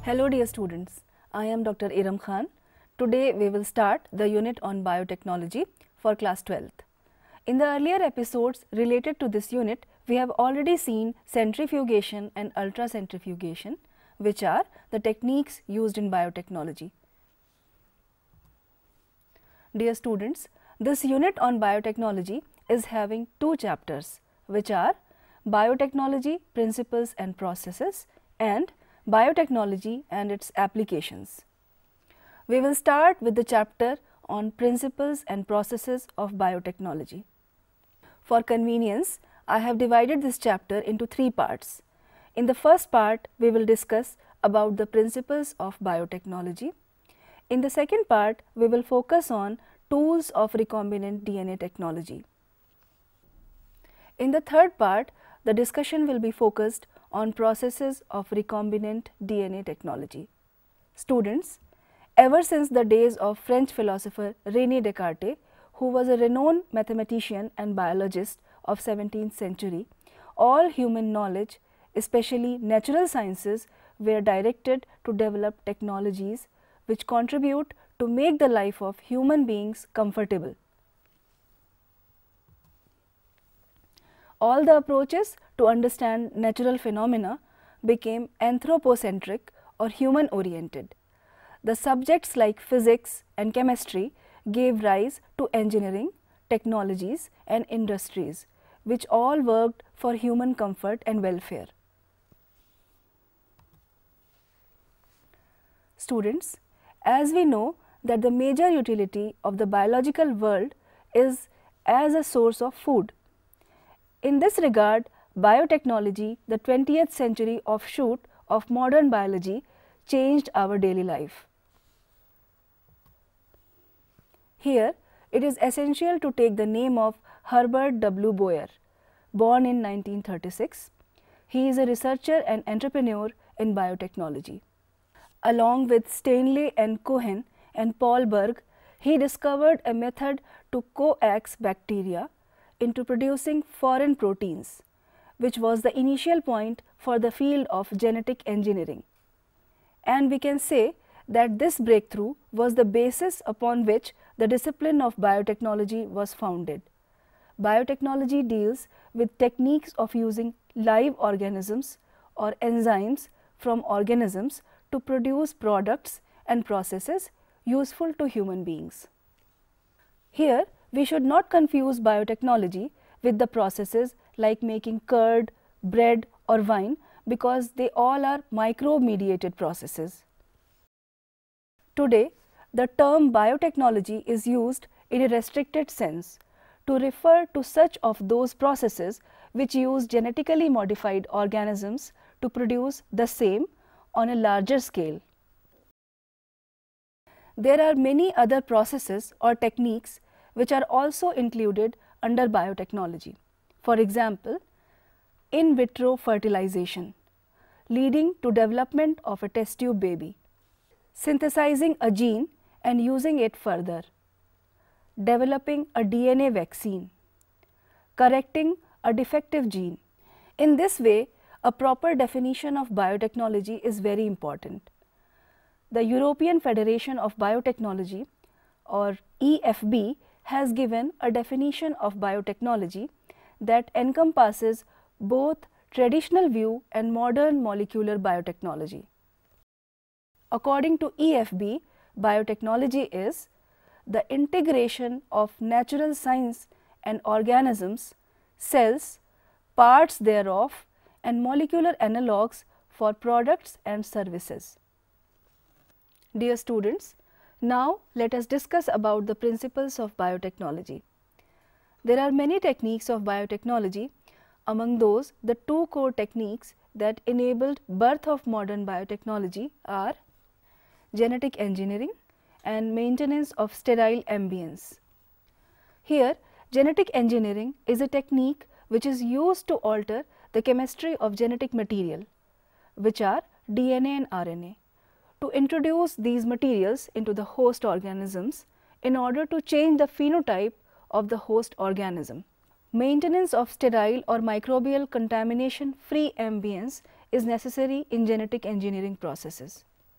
Hello dear students, I am Dr. Iram Khan. Today we will start the unit on biotechnology for class 12th. In the earlier episodes related to this unit, we have already seen centrifugation and ultracentrifugation, which are the techniques used in biotechnology. Dear students, this unit on biotechnology is having two chapters, which are Biotechnology Principles and Processes and Biotechnology and its Applications. We will start with the chapter on Principles and Processes of Biotechnology. For convenience, I have divided this chapter into three parts. In the first part, we will discuss about the principles of biotechnology. In the second part, we will focus on tools of recombinant DNA technology. In the third part, the discussion will be focused on processes of recombinant DNA technology. Students, ever since the days of French philosopher René Descartes, who was a renowned mathematician and biologist of 17th century, all human knowledge, especially natural sciences, were directed to develop technologies which contribute to make the life of human beings comfortable. All the approaches to understand natural phenomena became anthropocentric or human oriented. The subjects like physics and chemistry gave rise to engineering, technologies and industries, which all worked for human comfort and welfare. Students, as we know that the major utility of the biological world is as a source of food. In this regard, biotechnology, the 20th century offshoot of modern biology, changed our daily life. Here, it is essential to take the name of Herbert W. Boyer, born in 1936. He is a researcher and entrepreneur in biotechnology. Along with Stanley and Cohen and Paul Berg, he discovered a method to coax bacteria into producing foreign proteins, which was the initial point for the field of genetic engineering. And we can say that this breakthrough was the basis upon which the discipline of biotechnology was founded. Biotechnology deals with techniques of using live organisms or enzymes from organisms to produce products and processes useful to human beings. Here, we should not confuse biotechnology with the processes like making curd, bread or wine, because they all are microbe-mediated processes. Today, the term biotechnology is used in a restricted sense to refer to such of those processes which use genetically modified organisms to produce the same on a larger scale. There are many other processes or techniques which are also included under biotechnology. For example, in vitro fertilization, leading to development of a test tube baby, synthesizing a gene and using it further, developing a DNA vaccine, correcting a defective gene. In this way, a proper definition of biotechnology is very important. The European Federation of Biotechnology, or EFB, has given a definition of biotechnology that encompasses both traditional view and modern molecular biotechnology. According to EFB, biotechnology is the integration of natural science and organisms, cells, parts thereof and molecular analogues for products and services. Dear students, now let us discuss about the principles of biotechnology. There are many techniques of biotechnology. Among those, the two core techniques that enabled birth of modern biotechnology are genetic engineering and maintenance of sterile ambience. Here, genetic engineering is a technique which is used to alter the chemistry of genetic material, which are DNA and RNA, to introduce these materials into the host organisms in order to change the phenotype of the host organism. Maintenance of sterile or microbial contamination free ambience is necessary in genetic engineering processes.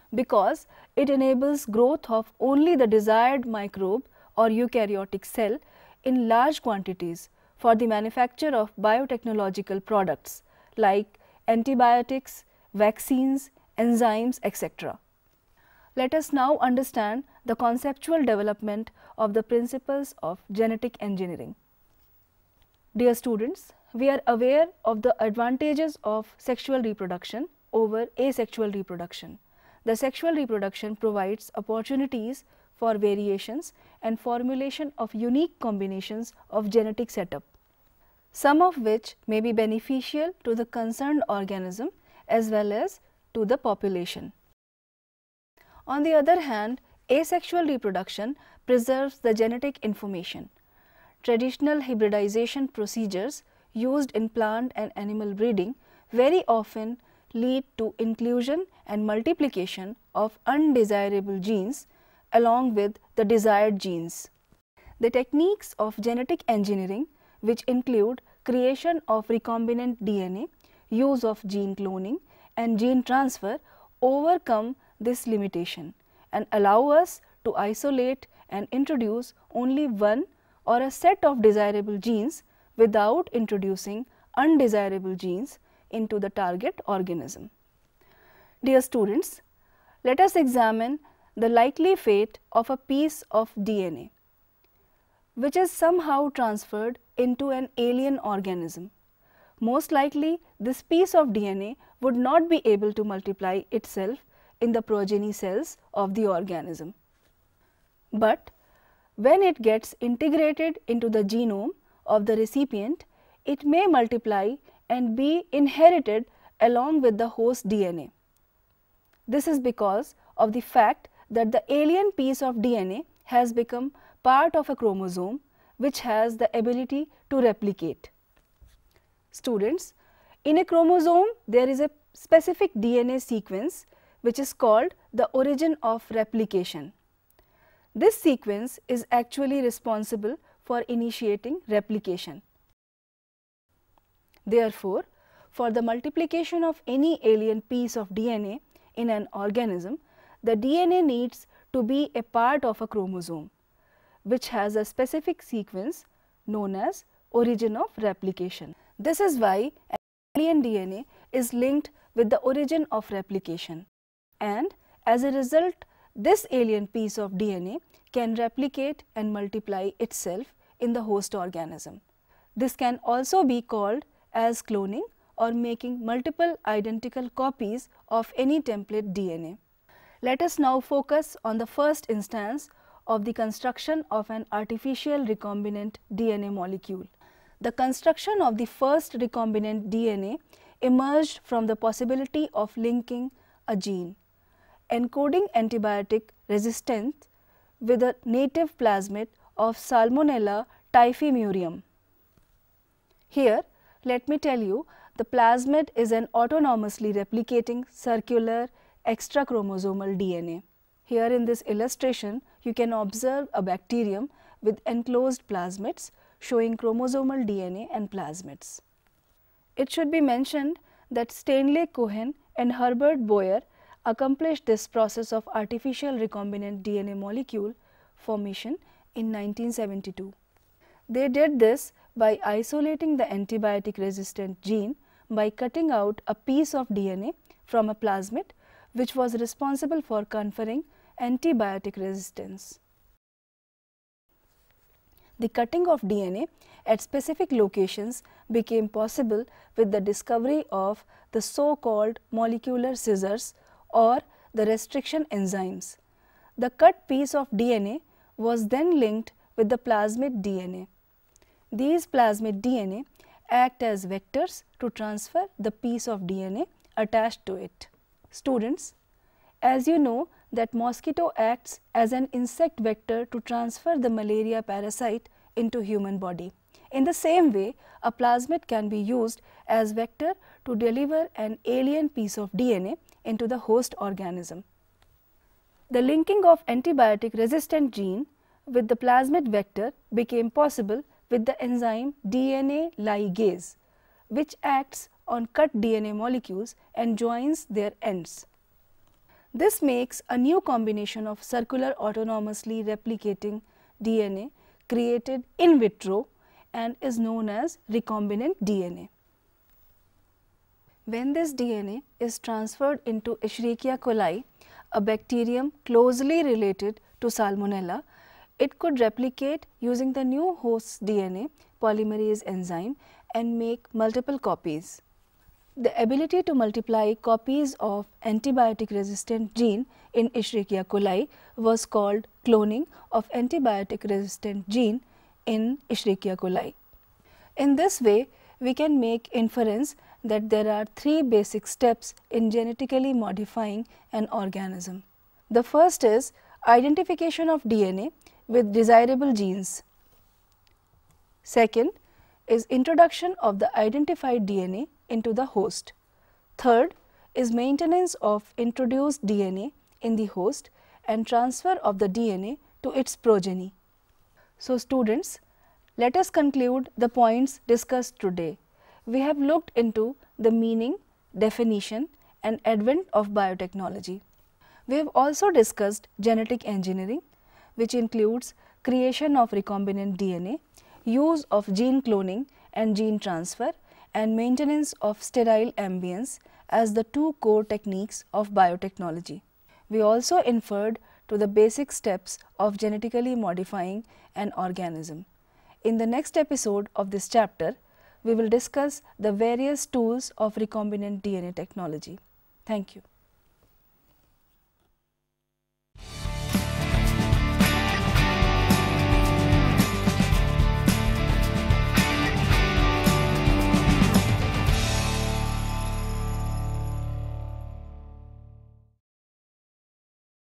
because it enables growth of only the desired microbe or eukaryotic cell in large quantities for the manufacture of biotechnological products like antibiotics, vaccines, enzymes, etc. Let us now understand the conceptual development of the principles of genetic engineering. Dear students, we are aware of the advantages of sexual reproduction over asexual reproduction. The sexual reproduction provides opportunities for variations and formulation of unique combinations of genetic setup, some of which may be beneficial to the concerned organism as well as to the population. On the other hand, asexual reproduction preserves the genetic information. Traditional hybridization procedures used in plant and animal breeding very often lead to inclusion and multiplication of undesirable genes along with the desired genes. The techniques of genetic engineering, which include creation of recombinant DNA, use of gene cloning and gene transfer, overcome this limitation and allow us to isolate and introduce only one or a set of desirable genes without introducing undesirable genes into the target organism. Dear students, let us examine the likely fate of a piece of DNA which is somehow transferred into an alien organism. Most likely, this piece of DNA would not be able to multiply itself in the progeny cells of the organism. But when it gets integrated into the genome of the recipient, it may multiply and be inherited along with the host DNA. This is because of the fact that the alien piece of DNA has become part of a chromosome which has the ability to replicate. Students, in a chromosome there is a specific DNA sequence which is called the origin of replication. This sequence is actually responsible for initiating replication. Therefore, for the multiplication of any alien piece of DNA in an organism, the DNA needs to be a part of a chromosome which has a specific sequence known as origin of replication. This is why alien DNA is linked with the origin of replication, and as a result this alien piece of DNA can replicate and multiply itself in the host organism. This can also be called as cloning or making multiple identical copies of any template DNA. Let us now focus on the first instance of the construction of an artificial recombinant DNA molecule. The construction of the first recombinant DNA emerged from the possibility of linking a gene encoding antibiotic resistance with a native plasmid of Salmonella typhimurium. Here, let me tell you, the plasmid is an autonomously replicating circular extrachromosomal DNA. Here in this illustration, you can observe a bacterium with enclosed plasmids showing chromosomal DNA and plasmids. It should be mentioned that Stanley Cohen and Herbert Boyer accomplished this process of artificial recombinant DNA molecule formation in 1972. They did this by isolating the antibiotic resistant gene by cutting out a piece of DNA from a plasmid which was responsible for conferring antibiotic resistance. The cutting of DNA at specific locations became possible with the discovery of the so-called molecular scissors or the restriction enzymes. The cut piece of DNA was then linked with the plasmid DNA. These plasmid DNA act as vectors to transfer the piece of DNA attached to it. Students, as you know that mosquito acts as an insect vector to transfer the malaria parasite into human body. In the same way, a plasmid can be used as vector to deliver an alien piece of DNA into the host organism. The linking of antibiotic resistant gene with the plasmid vector became possible with the enzyme DNA ligase, which acts on cut DNA molecules and joins their ends. This makes a new combination of circular autonomously replicating DNA created in vitro and is known as recombinant DNA. When this DNA is transferred into Escherichia coli, a bacterium closely related to Salmonella, it could replicate using the new host's DNA polymerase enzyme and make multiple copies. The ability to multiply copies of antibiotic resistant gene in Escherichia coli was called cloning of antibiotic resistant gene in Escherichia coli. In this way, we can make inference that there are three basic steps in genetically modifying an organism. The first is identification of DNA with desirable genes. Second is introduction of the identified DNA into the host. Third is maintenance of introduced DNA in the host and transfer of the DNA to its progeny. So, students, let us conclude the points discussed today. We have looked into the meaning, definition and advent of biotechnology. We have also discussed genetic engineering, which includes creation of recombinant DNA, use of gene cloning and gene transfer, and maintenance of sterile ambience as the two core techniques of biotechnology. We also inferred to the basic steps of genetically modifying an organism. In the next episode of this chapter, we will discuss the various tools of recombinant DNA technology. Thank you.